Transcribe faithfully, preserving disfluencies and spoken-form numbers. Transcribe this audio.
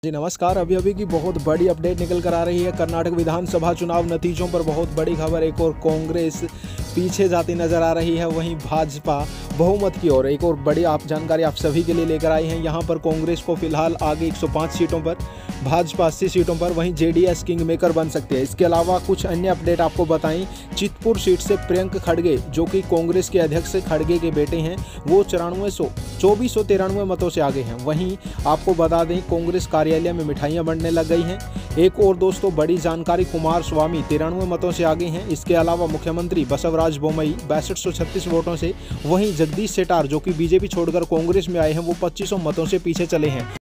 जी नमस्कार। अभी अभी की बहुत बड़ी अपडेट निकल कर आ रही है। कर्नाटक विधानसभा चुनाव नतीजों पर बहुत बड़ी खबर। एक और कांग्रेस पीछे जाती नजर आ रही है, वहीं भाजपा बहुमत की ओर। एक और बड़ी आप जानकारी आप सभी के लिए लेकर आई हैं। यहां पर कांग्रेस को फिलहाल आगे एक सौ पाँच सीटों पर, भाजपा अस्सी सीटों पर, वहीं जेडीएस किंग मेकर बन सकती है। इसके अलावा कुछ अन्य अपडेट आपको बताएं। चितपुर सीट से प्रियंक खड़गे, जो कि कांग्रेस के अध्यक्ष खड़गे के बेटे हैं, वो चौरानवे सौ चौबीस सौ तिरानवे मतों से आगे हैं। वहीं आपको बता दें, कांग्रेस कार्यालय में मिठाइयां बढ़ने लग गई हैं। एक और दोस्तों बड़ी जानकारी, कुमार स्वामी तिरानवे मतों से आगे हैं। इसके अलावा मुख्यमंत्री बसवराज बोमई बासठ सौ छत्तीस वोटों से, वहीं जगदीश शेट्टार जो कि बीजेपी छोड़कर कांग्रेस में आए हैं, वो पच्चीस सौ मतों से पीछे चले हैं।